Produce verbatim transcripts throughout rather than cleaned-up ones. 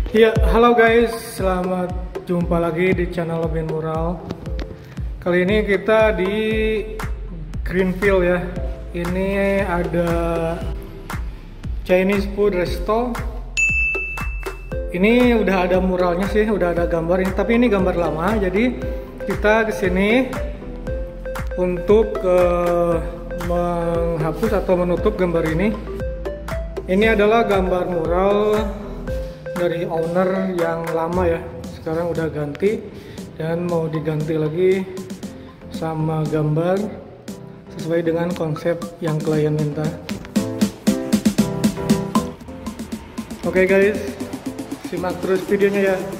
Ya, halo guys, selamat jumpa lagi di channel Bin Mural. Kali ini kita di Greenfield ya. Ini ada Chinese food resto. Ini udah ada muralnya sih, udah ada gambar ini, tapi ini gambar lama. Jadi kita kesini untuk uh, menghapus atau menutup gambar ini. Ini adalah gambar mural dari owner yang lama ya, sekarang udah ganti dan mau diganti lagi sama gambar sesuai dengan konsep yang klien minta. Oke guys, simak terus videonya ya.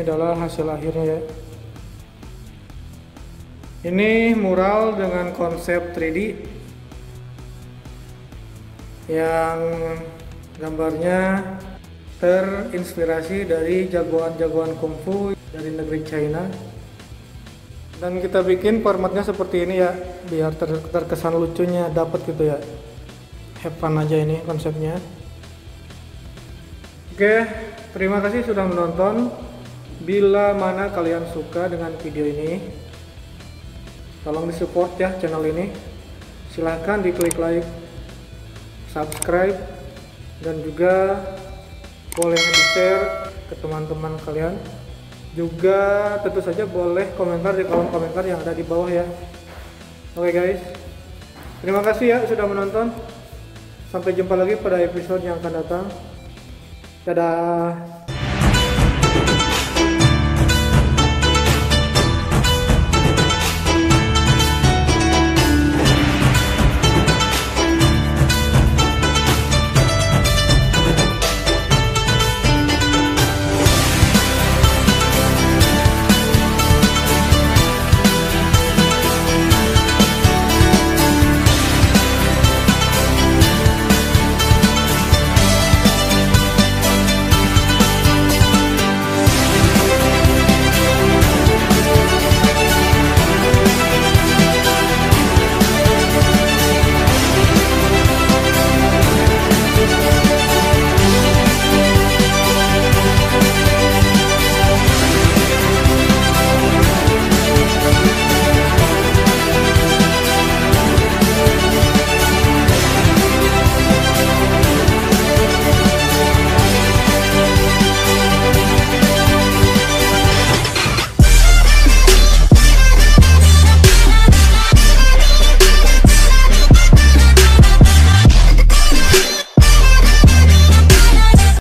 adalah hasil akhirnya ya. Ini mural dengan konsep tiga D yang gambarnya terinspirasi dari jagoan-jagoan kungfu dari negeri China. Dan kita bikin formatnya seperti ini ya, biar ter terkesan lucunya dapat gitu ya. Have fun aja ini konsepnya. Oke, terima kasih sudah menonton. Bila mana kalian suka dengan video ini, tolong disupport ya channel ini. Silahkan diklik like, subscribe, dan juga boleh di-share ke teman-teman kalian. Juga tentu saja boleh komentar di kolom komentar yang ada di bawah ya. Oke guys, terima kasih ya sudah menonton. Sampai jumpa lagi pada episode yang akan datang. Dadah.